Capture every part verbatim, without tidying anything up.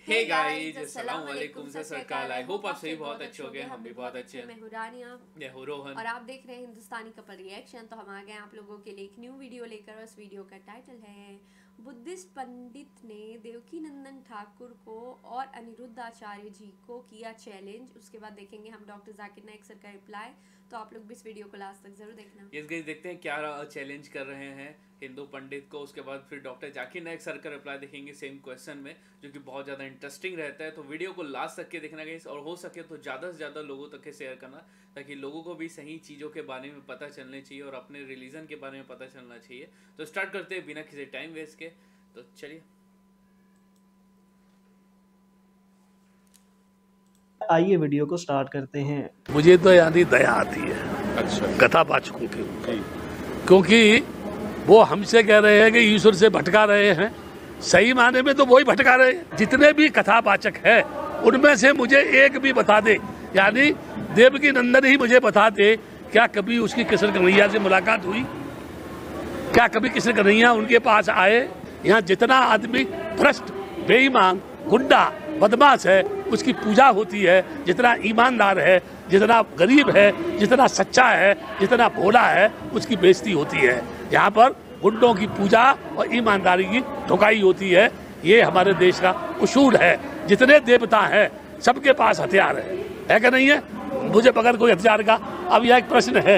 Hey guys, अस्सलाम वालेकुम सत श्री अकाल। आई होप आप सभी बहुत अच्छे हो गए, हम भी बहुत अच्छे हैं। मैं हूं रानिया, मैं हूं रोहन और आप देख रहे हैं हिंदुस्तानी कपल रिएक्शन। तो हम आ गए आप लोगों के लिए एक न्यू वीडियो लेकर। उस वीडियो का टाइटल है बुद्धिस्ट पंडित ने देवकीनंदन ठाकुर को और अनिरुद्ध आचार्य जी को किया चैलेंज। उसके बाद देखेंगे हम डॉक्टर जाकिर नाइक सर का रिप्लाई। तो आप लोग भी इस वीडियो को लास्ट तक जरूर देखना। यस गाइस, देखते हैं क्या चैलेंज कर रहे हैं हिंदू पंडित को। उसके बाद फिर डॉक्टर जाकिर नाइक सर का रिप्लाई देखेंगे सेम क्वेश्चन में, जो कि बहुत ज़्यादा इंटरेस्टिंग रहता है। तो वीडियो को लास्ट तक के देखना गाइस, और हो सके तो ज़्यादा से ज़्यादा लोगों तक के शेयर करना, ताकि लोगों को भी सही चीज़ों के बारे में पता चलने चाहिए और अपने रिलीजन के बारे में पता चलना चाहिए। तो स्टार्ट करते हैं बिना किसी टाइम वेस्ट के। तो चलिए, आइए वीडियो को स्टार्ट करते हैं। मुझे तो यानी दया आती है अच्छा कथा वाचकों के ऊपर, क्योंकि वो हमसे कह रहे हैं कि ईश्वर से भटका रहे हैं। सही माने में तो वही भटका रहे हैं। जितने भी कथावाचक है उनमें से मुझे एक भी बता दे, यानी देवकीनंदन ही मुझे बता दे, क्या कभी उसकी कृष्ण कन्हैया से मुलाकात हुई? क्या कभी कृष्ण कन्हैया उनके पास आए? यहाँ जितना आदमी भ्रष्ट, बेईमान, गुंडा, बदमाश है, उसकी पूजा होती है। जितना ईमानदार है, जितना गरीब है, जितना सच्चा है, जितना भोला है, उसकी बेइज्जती होती है। यहाँ पर गुंडों की पूजा और ईमानदारी की ठुकाई होती है। ये हमारे देश का उसूल है। जितने देवता हैं सबके पास हथियार है, है कि नहीं है? मुझे बगैर कोई हथियार का। अब यह एक प्रश्न है,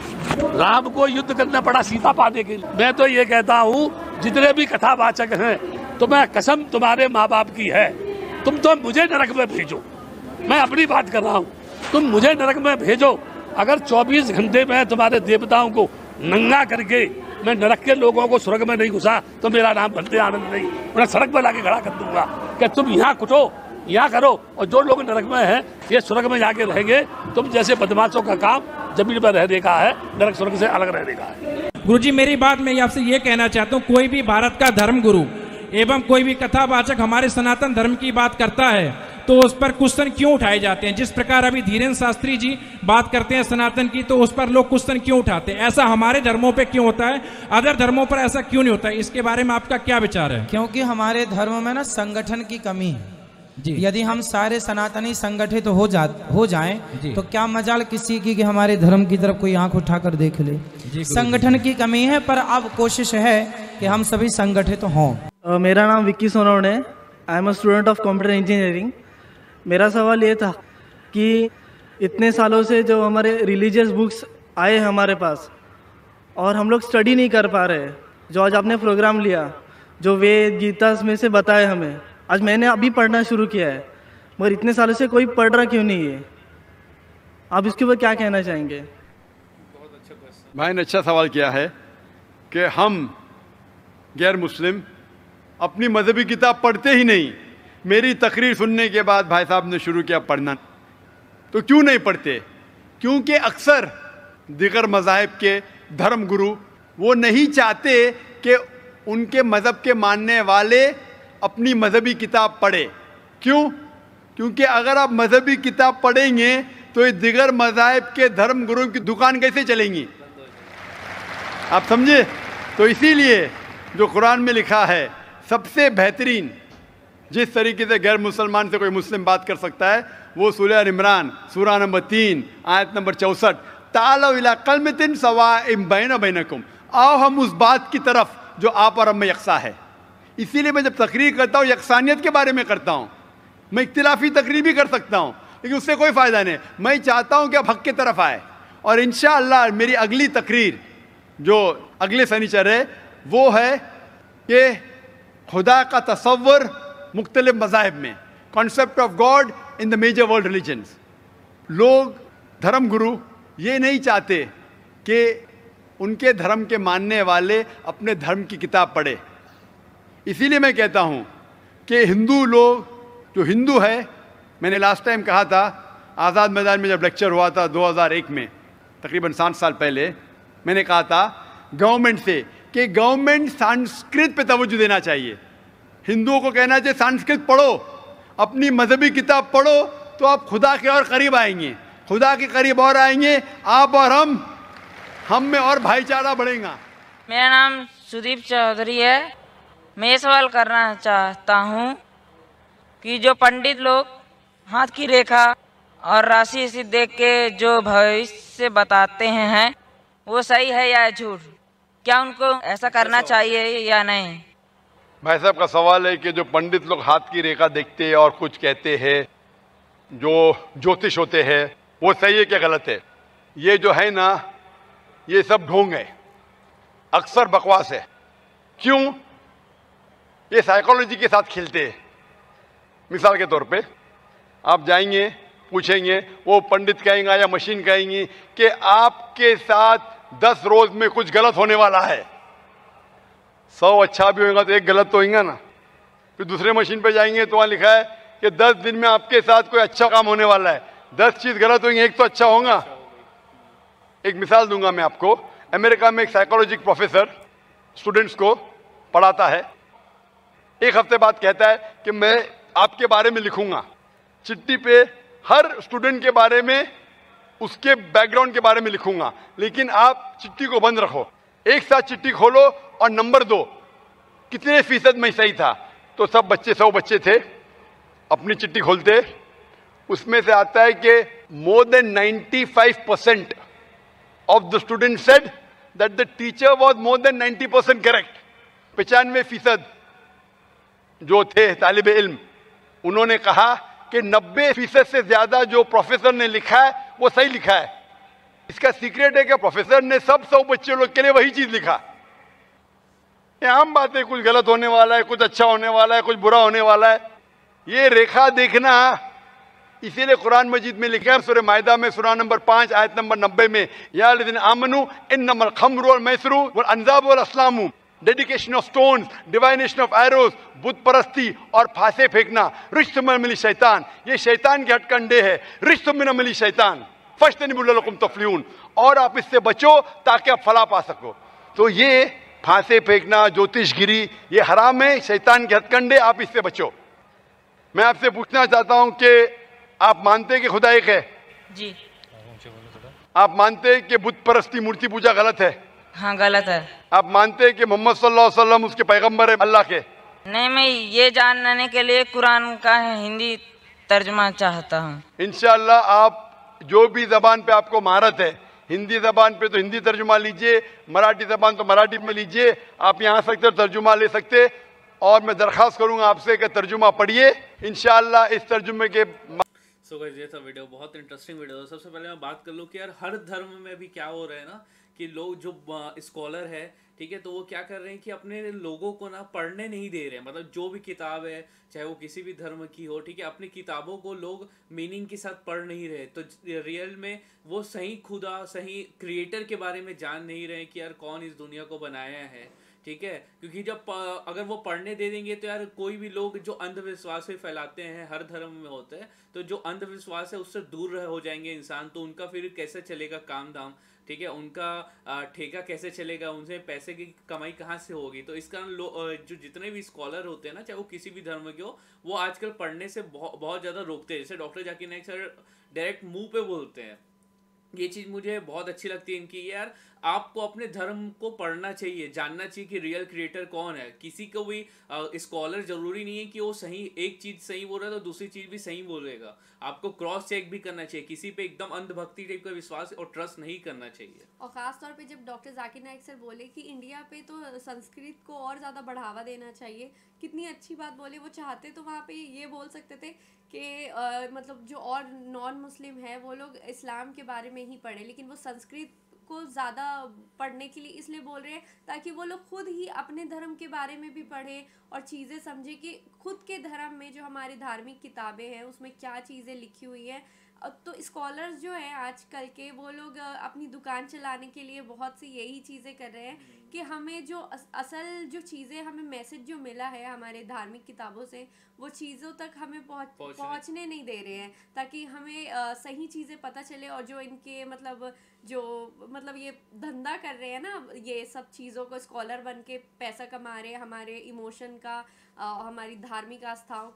राम को युद्ध करना पड़ा सीता पाने के लिए। मैं तो ये कहता हूँ, जितने भी कथावाचक हैं, तो मैं कसम तुम्हारे माँ बाप की है, तुम तो मुझे नरक में भेजो। मैं अपनी बात कर रहा हूँ, तुम मुझे नरक में भेजो। अगर चौबीस घंटे में तुम्हारे देवताओं को नंगा करके मैं नरक के लोगों को स्वर्ग में नहीं घुसा, तो मेरा नाम भक्ति आनंद नहीं। मैं सड़क पर लाके खड़ा कर दूंगा कि तुम यहाँ कुटो, यहाँ करो, और जो लोग नरक में हैं ये स्वर्ग में जाके रहेंगे। तुम जैसे बदमाशों का काम जमीन पर रहने का है, नरक स्वर्ग से अलग रहने का है। गुरुजी, मेरी बात मैं आपसे ये कहना चाहता हूँ, कोई भी भारत का धर्म गुरु एवं कोई भी कथावाचक हमारे सनातन धर्म की बात करता है तो उस पर क्वेश्चन क्यों उठाए जाते हैं? जिस प्रकार अभी धीरेन्द्र शास्त्री जी बात करते हैं सनातन की, तो उस पर लोग क्वेश्चन क्यों उठाते हैं? ऐसा हमारे धर्मों पे क्यों होता है, अदर धर्मों पर ऐसा क्यों नहीं होता है? इसके बारे में आपका क्या विचार है? क्योंकि हमारे धर्म में ना संगठन की कमी है जी। यदि हम सारे सनातनी संगठित हो जा हो जाएं तो क्या मजाल किसी की कि हमारे धर्म की तरफ कोई आंख उठाकर देख ले। संगठन की कमी है, पर अब कोशिश है कि हम सभी संगठित हों। uh, मेरा नाम Vicky Sonawane, I am a student of computer engineering. मेरा सवाल ये था कि इतने सालों से जो हमारे रिलीजियस बुक्स आए हमारे पास, और हम लोग स्टडी नहीं कर पा रहे। जो आज आपने प्रोग्राम लिया, जो वेद गीता में से बताए हमें, आज मैंने अभी पढ़ना शुरू किया है, मगर इतने सालों से कोई पढ़ रहा क्यों नहीं है? आप इसके ऊपर क्या कहना चाहेंगे? बहुत अच्छा क्वेश्चन। भाई ने अच्छा सवाल किया है कि हम गैर मुस्लिम अपनी मजहबी किताब पढ़ते ही नहीं। मेरी तकरीर सुनने के बाद भाई साहब ने शुरू किया पढ़ना। तो क्यों नहीं पढ़ते? क्योंकि अक्सर दिगर मज़ाहिब के धर्म गुरु वो नहीं चाहते कि उनके मज़हब के मानने वाले अपनी मजहबी किताब पढ़े। क्यों? क्योंकि अगर आप मजहबी किताब पढ़ेंगे तो ये दिगर मज़ाहिब के धर्म गुरु की दुकान कैसे चलेंगी? आप समझे? तो इसीलिए जो कुरान में लिखा है, सबसे बेहतरीन जिस तरीके से गैर मुसलमान से कोई मुस्लिम बात कर सकता है, वो सूरह इमरान सूरह नंबर तीन आयत नंबर चौसठ, तालो इला कलमतिन सवाइम बैना बैनकुम, आओ हम उस बात की तरफ जो आप और हम में यकसा है। इसीलिए मैं जब तकरीर करता हूँ यकसानियत के बारे में करता हूँ। मैं इख्तिलाफी तकरीर भी कर सकता हूँ, लेकिन उससे कोई फ़ायदा नहीं। मैं चाहता हूँ कि आप हक़ की तरफ आए। और इंशाअल्लाह मेरी अगली तकरीर जो अगले शनिचर है वो है कि खुदा का तसव्वुर मुख्तलिफ मज़ाहिब में, concept of God in the major world religions. लोग धर्म गुरु ये नहीं चाहते कि उनके धर्म के मानने वाले अपने धर्म की किताब पढ़े। इसीलिए मैं कहता हूँ कि हिंदू लोग, जो हिंदू है, मैंने लास्ट टाइम कहा था आज़ाद मैदान में जब लेक्चर हुआ था दो हज़ार एक में, तकरीबन सात साल पहले, मैंने कहा था गवर्नमेंट से कि गवर्नमेंट संस्कृत पे तवज्जो देना चाहिए। हिंदुओं को कहना चाहिए संस्कृत पढ़ो, अपनी मजहबी किताब पढ़ो, तो आप खुदा के और करीब आएंगे, खुदा के करीब और आएंगे आप और हम, हम में और भाईचारा बढ़ेगा। मेरा नाम सुदीप चौधरी है। मैं ये सवाल करना चाहता हूँ कि जो पंडित लोग हाथ की रेखा और राशि इसी देख के जो भविष्य बताते हैं हैं वो सही है या झूठ? क्या उनको ऐसा करना चाहिए या नहीं? भाई साहब का सवाल है कि जो पंडित लोग हाथ की रेखा देखते हैं और कुछ कहते हैं, जो ज्योतिष होते हैं, वो सही है क्या गलत है? ये जो है ना, ये सब ढोंग है, अक्सर बकवास है। क्यों? ये साइकोलॉजी के साथ खेलते हैं। मिसाल के तौर पे आप जाएंगे, पूछेंगे, वो पंडित कहेंगे या मशीन कहेंगी कि आपके साथ दस रोज में कुछ गलत होने वाला है। सौ अच्छा भी होगा तो एक गलत तो होगा ना। फिर दूसरे मशीन पे जाएंगे तो वहाँ लिखा है कि दस दिन में आपके साथ कोई अच्छा काम होने वाला है। दस चीज गलत होंगी, एक तो अच्छा होगा। एक मिसाल दूंगा मैं आपको। अमेरिका में एक साइकोलॉजी प्रोफेसर स्टूडेंट्स को पढ़ाता है। एक हफ्ते बाद कहता है कि मैं आपके बारे में लिखूंगा। चिट्ठी पे हर स्टूडेंट के बारे में, उसके बैकग्राउंड के बारे में लिखूंगा, लेकिन आप चिट्ठी को बंद रखो। एक साथ चिट्ठी खोलो और नंबर दो, कितने फीसद में सही था। तो सब बच्चे, सौ बच्चे थे, अपनी चिट्ठी खोलते, उसमें से आता है कि more than ninety five percent of the student said that the teacher was more than ninety percent correct. पचानवे फीसद जो थे तालिब इल्म, उन्होंने कहा कि नब्बे फीसद से ज्यादा जो प्रोफेसर ने लिखा है वो सही लिखा है। इसका सीक्रेट है कि प्रोफेसर ने सब सौ बच्चे लोग के लिए वही चीज लिखा। ये आम बात है, कुछ गलत होने वाला है, कुछ अच्छा होने वाला है, कुछ बुरा होने वाला है। ये रेखा देखना, इसीलिए कुरान मजीद में लिखा है सूरह माइदा में सूरह नंबर पांच आयत नंबर नब्बे में, या लज़ीना आमनू इन्नमल खम्रु वल मैसरू वल अंजाबु वल अस्लामु, dedication of stones, divination of arrows, बुत परस्ती और फांसे फेंकना, रिश्त में मिली शैतान, ये शैतान के हथकंडे है। रिश्त में मिली शैतान फज्तनिबू लकुम तफ्लिहून, और आप इससे बचो ताकि आप फला पा सको। तो ये फांसे फेंकना, ज्योतिषगिरी, ये हराम है, शैतान के हथकंडे, आप इससे बचो। मैं आपसे पूछना चाहता हूं कि आप मानते हैं कि खुदा एक है? जी। आप मानते हैं कि बुत परस्ती, मूर्ति पूजा गलत है? हाँ, गलत है। आप मानते हैं कि मोहम्मद सल्लल्लाहु अलैहि वसल्लम उसके पैगंबर है, अल्लाह के? नहीं, मैं ये जानने के लिए कुरान का हिंदी तर्जुमा चाहता हूँ। इंशाअल्लाह आप जो भी जबान पे आपको महारत है, हिंदी जबान पे तो हिंदी तर्जुमा लीजिए, मराठी जबान तो मराठी में लीजिए, आप यहाँ सकते तर्जुमा ले सकते। और मैं दरख्वास्त करूंगा आपसे कि तर्जुमा पढ़िए, इंशाअल्लाह इस तर्जुमे के। सो गाइस, ये था वीडियो, बहुत इंटरेस्टिंग वीडियो। सबसे पहले मैं बात कर लूँ कि यार हर धर्म में भी क्या हो रहा है ना, कि लोग जो स्कॉलर है, ठीक है, तो वो क्या कर रहे हैं कि अपने लोगों को ना पढ़ने नहीं दे रहे हैं। मतलब जो भी किताब है, चाहे वो किसी भी धर्म की हो, ठीक है, अपनी किताबों को लोग मीनिंग के साथ पढ़ नहीं रहे। तो रियल में वो सही खुदा, सही क्रिएटर के बारे में जान नहीं रहे कि यार कौन इस दुनिया को बनाया है, ठीक है। क्योंकि जब अगर वो पढ़ने दे देंगे तो यार कोई भी लोग जो अंधविश्वास से फैलाते हैं, हर धर्म में होता है, तो जो अंधविश्वास है उससे दूर हो जाएंगे इंसान, तो उनका फिर कैसे चलेगा काम धाम, ठीक है, उनका ठेका कैसे चलेगा, उनसे पैसे की कमाई कहाँ से होगी। तो इस कारण जो जितने भी स्कॉलर होते हैं ना, चाहे वो किसी भी धर्म के हो, वो आजकल पढ़ने से बहुत बहुत ज़्यादा रोकते हैं। जैसे doctor Zakir Naik sir direct मुंह पे बोलते हैं। ये चीज़ मुझे बहुत अच्छी लगती है इनकी, यार आपको अपने धर्म को पढ़ना चाहिए, जानना चाहिए कि रियल क्रिएटर कौन है। किसी को भी स्कॉलर जरूरी नहीं है कि वो सही एक चीज़ सही बोल रहा है तो दूसरी चीज़ भी सही बोलेगा। आपको क्रॉस चेक भी करना चाहिए, किसी पे एकदम अंधभक्ति टाइप का विश्वास और ट्रस्ट नहीं करना चाहिए। और ख़ास तौर पे जब डॉक्टर जाकिर नाइक सर बोले कि इंडिया पे तो संस्कृत को और ज़्यादा बढ़ावा देना चाहिए, कितनी अच्छी बात बोले। वो चाहते तो वहाँ पे ये बोल सकते थे कि मतलब जो और नॉन मुस्लिम है वो लोग इस्लाम के बारे में ही पढ़े, लेकिन वो संस्कृत को ज़्यादा पढ़ने के लिए इसलिए बोल रहे हैं ताकि वो लोग खुद ही अपने धर्म के बारे में भी पढ़े और चीज़ें समझे कि खुद के धर्म में जो हमारी धार्मिक किताबें हैं उसमें क्या चीज़ें लिखी हुई है। तो स्कॉलर्स जो हैं आजकल के, वो लोग अपनी दुकान चलाने के लिए बहुत सी यही चीज़ें कर रहे हैं कि हमें जो असल जो चीज़ें, हमें मैसेज जो मिला है हमारे धार्मिक किताबों से, वो चीज़ों तक हमें पहुँच पहुँचने नहीं दे रहे हैं, ताकि हमें आ, सही चीज़ें पता चले। और जो इनके मतलब जो मतलब ये धंधा कर रहे हैं ना, ये सब चीज़ों को स्कॉलर बन के पैसा कमा रहे हैं, हमारे इमोशन का, आ, हमारी धार्मिक आस्थाओं का,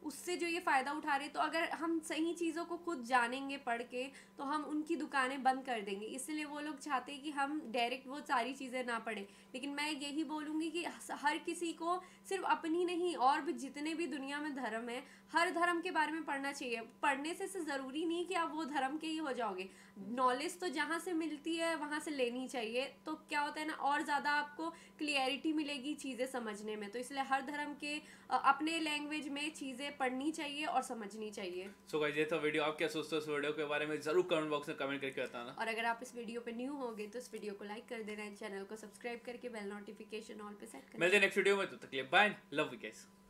उससे जो ये फ़ायदा उठा रहे, तो अगर हम सही चीज़ों को खुद जानेंगे पढ़ के तो हम उनकी दुकानें बंद कर देंगे। इसलिए वो लोग चाहते हैं कि हम डायरेक्ट वो सारी चीज़ें ना पढ़ें। लेकिन मैं यही बोलूँगी कि हर किसी को सिर्फ अपनी नहीं और भी जितने भी दुनिया में धर्म है, हर धर्म के बारे में पढ़ना चाहिए। पढ़ने से, से ज़रूरी नहीं कि आप वो धर्म के ही हो जाओगे। नॉलेज तो जहाँ से मिलती है वहाँ से लेनी चाहिए, तो क्या होता है ना, और ज़्यादा आपको क्लियरिटी मिलेगी चीज़ें समझने में। तो इसलिए हर धर्म के अपने लैंग्वेज में चीज़ें पढ़नी चाहिए और समझनी चाहिए। सो गाइस, ये तो वीडियो, आप क्या सोचते हो इस वीडियो के बारे में ज़रूर कमेंट बॉक्स में कमेंट करके बताना। और अगर आप इस वीडियो पे न्यू होगे तो इस वीडियो को लाइक कर देना, चैनल को सब्सक्राइब करके बेल नोटिफिकेशन ऑल पे सेट करना। मिलते हैं नेक्स्ट वीडियो में, तो तक के लिए बाय, लव यू गाइस।